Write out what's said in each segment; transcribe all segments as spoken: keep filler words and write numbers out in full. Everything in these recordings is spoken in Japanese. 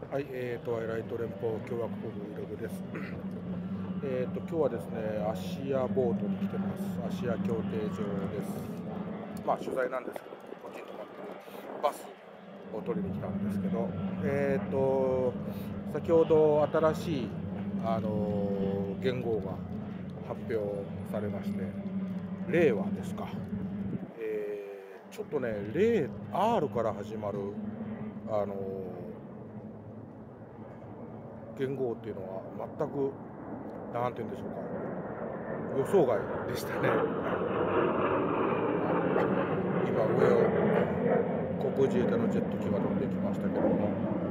はい、えーと、アイライト連邦共和国イログです。えーと、今日はですね、アシアボートに来てます。アシア協定場です。まあ、取材なんですけど、こっちに泊まってるバスを取りに来たんですけど、えーと、先ほど新しい、あのー元号が発表されまして、令和ですか。えーちょっとね、令 R から始まる、あのー元号っていうのは全く、なんて言うんでしょうか、予想外でしたね。今、上を航空自衛隊のジェット機が飛んできましたけども、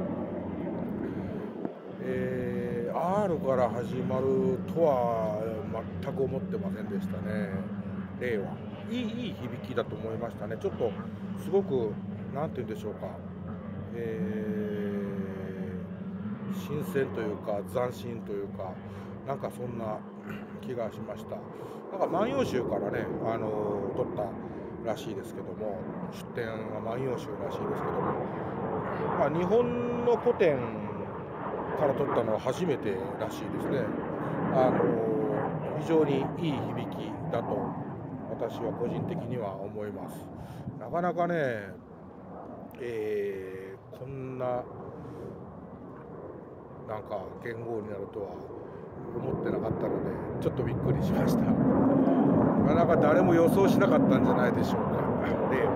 えー、R から始まるとは全く思ってませんでしたね、令和。いい、いい響きだと思いましたね。ちょっと、すごく、なんて言うんでしょうか、えー、新鮮というか、斬新というか、なんかそんな気がしました。なんか万葉集からね、あの取ったらしいですけども、出典は万葉集らしいですけども、まあ、日本の古典から取ったのは初めてらしいですね。あの非常にいい響きだと私は個人的には思います。なかなかね、えーこんななんか元号になるとは思ってなかったので、ちょっとびっくりしました。なかなか誰も予想しなかったんじゃないでしょうか。で、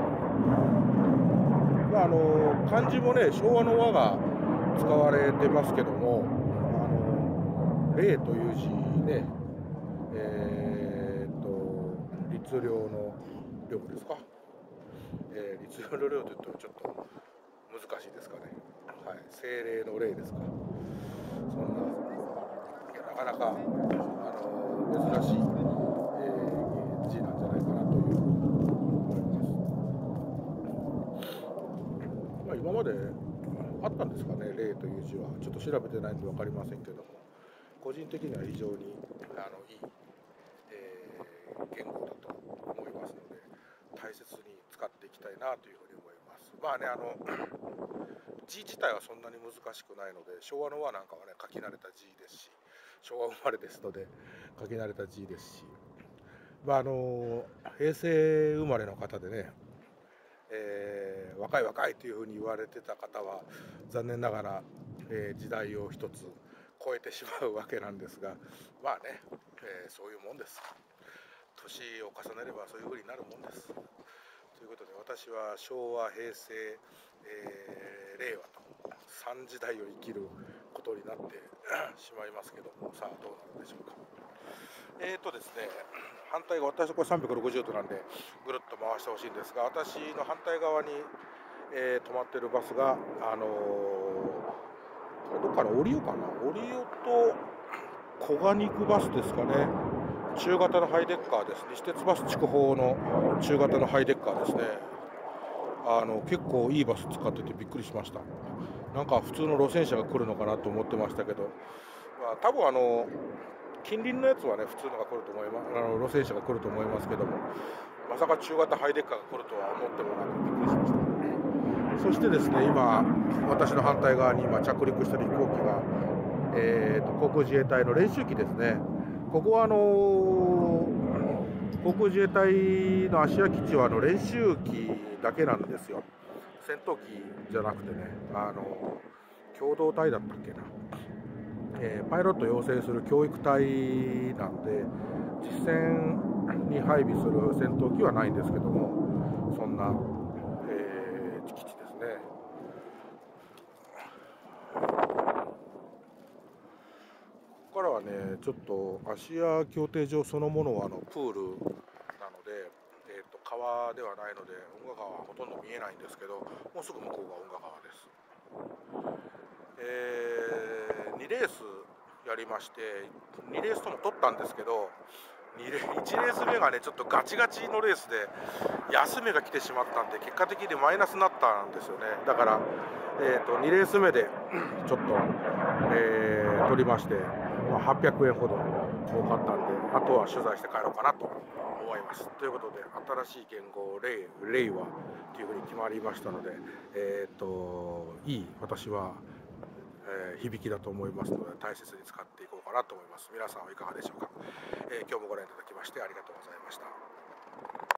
まあ、あの漢字もね、昭和の和が使われてますけども、あの令という字ね、えー、っと律令の令ですか、えー、律令の令というとちょっと難しいですかね。はい、精霊の霊ですか。そんな、いやなかなか、あの珍しい、えー、字なんじゃないかなという思います。まあ、今まであったんですかね、霊という字は。ちょっと調べてないんで分かりませんけども、個人的には非常にあのいい、えー、言語だと思いますので、大切に使っていきたいなというふうに思います。まあね、あの字自体はそんなに難しくないので、昭和の和なんかはね、書き慣れた字ですし、昭和生まれですので、書き慣れた字ですし、まああの平成生まれの方でね、えー若い若いというふうに言われてた方は残念ながら、えー時代を一つ超えてしまうわけなんですが、まあね、えーそういうもんです。年を重ねればそういうふうになるもんです。ということで、私は昭和、平成、えー令和とさん時代を生きることになってしまいますけども、さあどうなるでしょうか。えーとですね、反対側、私これさんびゃくろくじゅうどなんでぐるっと回してほしいんですが、私の反対側に、えー止まってるバスが、あのーこれどっから降りようかな、降りようと小賀に行くバスですかね。中型のハイデッカーです。西鉄バス筑豊の中型のハイデッカーですね。あの結構いいバス使っててびっくりしました。なんか普通の路線車が来るのかなと思ってましたけど、まあ、多分あの近隣のやつはね普通のが来ると思います。あの路線車が来ると思いますけども、まさか中型ハイデッカーが来るとは思ってもなくびっくりしました。そしてですね、今私の反対側に今着陸している飛行機が、えー、と航空自衛隊の練習機ですね。ここはあの航空自衛隊の芦屋基地はあの練習機だけなんですよ。戦闘機じゃなくてね、あの共同体だったっけな、えーパイロット養成する教育隊なんで、実戦に配備する戦闘機はないんですけども、そんな、えー基地ですね。ここからはね、ちょっと芦屋競艇場そのものはあのプールなので、えー、と川ではないので運河川はほとんど見えないんですけど、もうすぐ向こうが運河川です。えー、にレースやりまして、にレースとも取ったんですけど、にレいちレース目がねちょっとガチガチのレースで休みが来てしまったんで、結果的にマイナスになったんですよね。だから、えー、とにレース目でちょっと、えー取りまして、まあ、はっぴゃくえんほど儲かったんで、あとは取材して帰ろうかなと思います。ということで、新しい元号令令和というふうに決まりましたので、えー、といい私はえー、響きだと思いますので、大切に使っていこうかなと思います。皆さんはいかがでしょうか。えー、今日もご覧いただきましてありがとうございました。